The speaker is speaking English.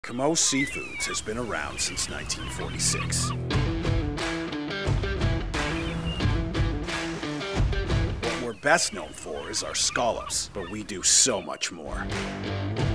Comeau Seafoods has been around since 1946. What we're best known for is our scallops, but we do so much more.